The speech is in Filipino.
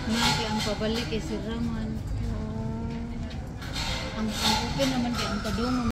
Na kay ang pabalik kay si Raman. Ang open naman kay ang kadungog